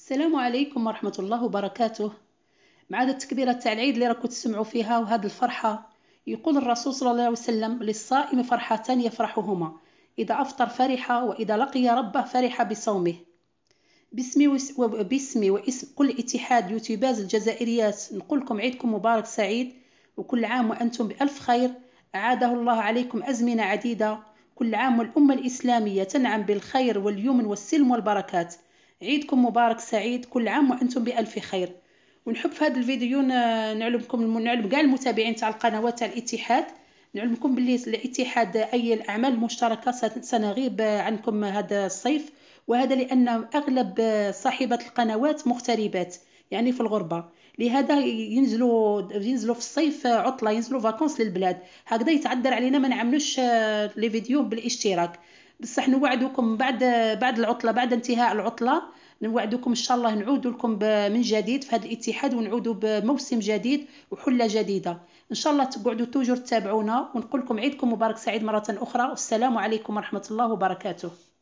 السلام عليكم ورحمة الله وبركاته. مع هذه التكبيرة تاع العيد اللي راكم تسمعوا فيها وهذه الفرحة، يقول الرسول صلى الله عليه وسلم: للصائم فرحتان يفرحهما، إذا أفطر فرح، وإذا لقي ربه فرح بصومه. باسمي واسم كل اتحاد يوتيوباز الجزائريات نقول لكم عيدكم مبارك سعيد، وكل عام وأنتم بألف خير. أعاده الله عليكم أزمنة عديدة. كل عام والأمة الإسلامية تنعم بالخير واليمن والسلم والبركات. عيدكم مبارك سعيد، كل عام وأنتم بألف خير. ونحب في هذا الفيديو نعلم كاع المتابعين تاع القنوات تاع الاتحاد، نعلمكم باللي الاتحاد أي الأعمال المشتركة سنغيب عنكم هذا الصيف، وهذا لأن أغلب صاحبة القنوات مغتربات، يعني في الغربة. لهذا ينزلوا في الصيف عطلة، ينزلوا فاكونس للبلاد، هكذا يتعذر علينا ما نعملوش لي فيديو بالاشتراك. بصح نوعدكم بعد العطلة، بعد انتهاء العطلة، نوعدكم إن شاء الله نعود لكم من جديد في هذا الاتحاد، ونعودوا بموسم جديد وحلة جديدة إن شاء الله. تقعدوا توجور تتابعونا، ونقول لكم عيدكم مبارك سعيد مرة أخرى، والسلام عليكم ورحمة الله وبركاته.